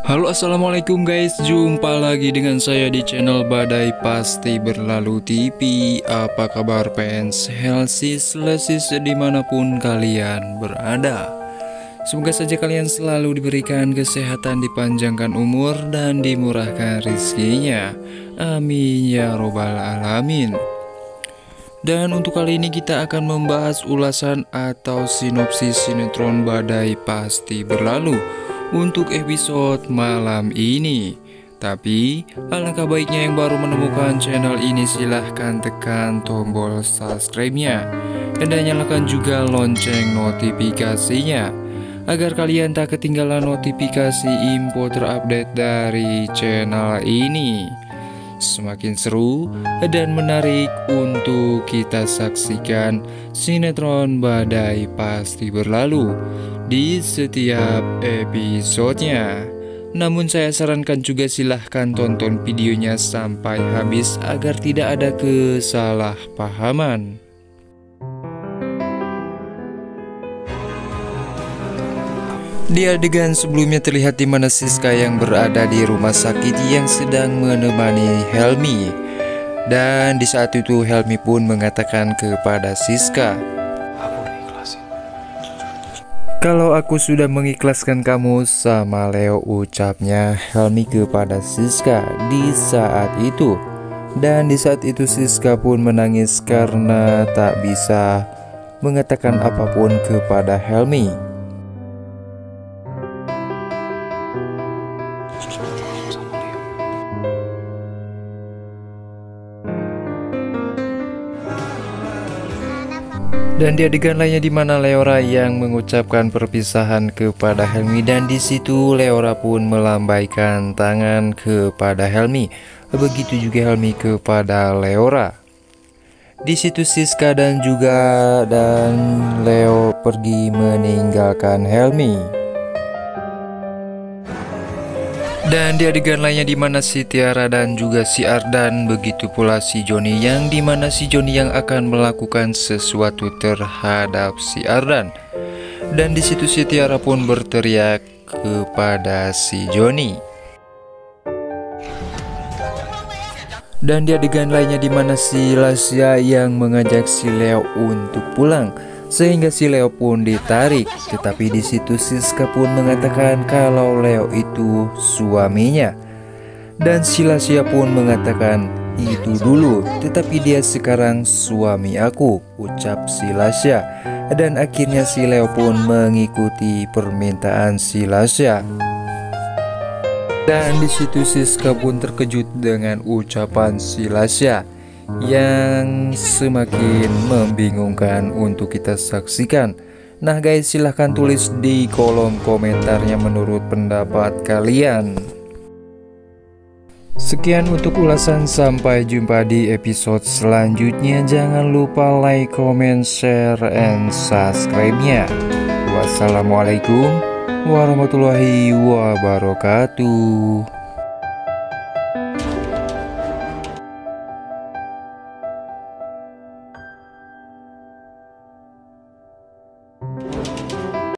Halo, assalamualaikum guys, jumpa lagi dengan saya di channel Badai Pasti Berlalu TV. Apa kabar fans Helsis dimanapun kalian berada? Semoga saja kalian selalu diberikan kesehatan, dipanjangkan umur, dan dimurahkan rezekinya. Amin ya robbal alamin. Dan untuk kali ini kita akan membahas ulasan atau sinopsis sinetron Badai Pasti Berlalu untuk episode malam ini. Tapi alangkah baiknya yang baru menemukan channel ini, silahkan tekan tombol subscribe-nya dan nyalakan juga lonceng notifikasinya agar kalian tak ketinggalan notifikasi info terupdate dari channel ini. Semakin seru dan menarik untuk kita saksikan sinetron Badai Pasti Berlalu di setiap episodenya. Namun saya sarankan juga silahkan tonton videonya sampai habis agar tidak ada kesalahpahaman. Di adegan sebelumnya terlihat di mana Siska yang berada di rumah sakit yang sedang menemani Helmi. Dan di saat itu Helmi pun mengatakan kepada Siska, "Kalau aku sudah mengikhlaskan kamu sama Leo," ucapnya Helmi kepada Siska di saat itu. Dan di saat itu Siska pun menangis karena tak bisa mengatakan apapun kepada Helmi. Dan di adegan lainnya di mana Leora yang mengucapkan perpisahan kepada Helmi, dan di situ Leora pun melambaikan tangan kepada Helmi. Begitu juga Helmi kepada Leora. Di situ Siska dan Leo pergi meninggalkan Helmi. Dan di adegan lainnya di mana si Tiara dan juga si Ardan, begitu pula si Joni, yang dimana si Joni yang akan melakukan sesuatu terhadap si Ardan. Dan di situ si Tiara pun berteriak kepada si Joni. Dan di adegan lainnya di mana si Lasya yang mengajak si Leo untuk pulang, sehingga si Leo pun ditarik. Tetapi di situ Siska pun mengatakan kalau Leo itu suaminya. Dan si Lasya pun mengatakan, "Itu dulu, tetapi dia sekarang suami aku," ucap si Lasya. Dan akhirnya si Leo pun mengikuti permintaan si Lasya. Dan di situ Siska pun terkejut dengan ucapan si Lasya yang semakin membingungkan untuk kita saksikan. Nah guys, silahkan tulis di kolom komentarnya menurut pendapat kalian. Sekian untuk ulasan, sampai jumpa di episode selanjutnya. Jangan lupa like, comment, share, and subscribe-nya. Wassalamualaikum warahmatullahi wabarakatuh.